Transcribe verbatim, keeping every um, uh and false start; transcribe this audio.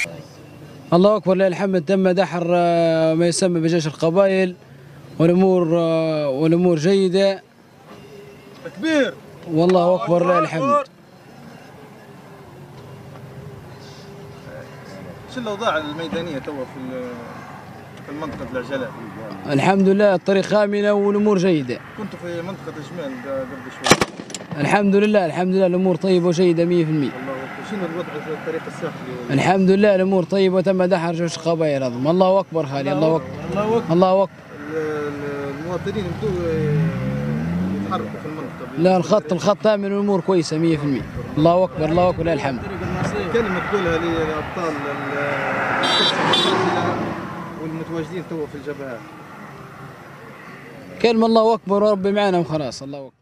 الله اكبر لله الحمد. تم دحر ما يسمى بجيش القبائل والامور والامور جيده. تكبير. والله اكبر لله الحمد. شو الاوضاع الميدانيه توا في في المنطقه العجلات؟ الحمد لله الطريق آمنة والامور جيده. كنتوا في منطقه جمال قبل شوي. الحمد لله الحمد لله الامور طيبه وجيده مية في المية. الله اكبر. شنو الوضع في الطريق الساحلي؟ الحمد لله الامور طيبه وتم دحر جيش القبائل هذم. الله اكبر خالي. الله اكبر. الله اكبر. الله اكبر. المواطنين بدوا يتحركوا في المنطقه. لا الخط الخط امن والامور كويسه مية في المية. الله اكبر الله اكبر لله الحمد. كلمه تقولها للابطال والمتواجدين توا في الجبهات. كلمه الله اكبر وربي معنا وخلاص. الله اكبر.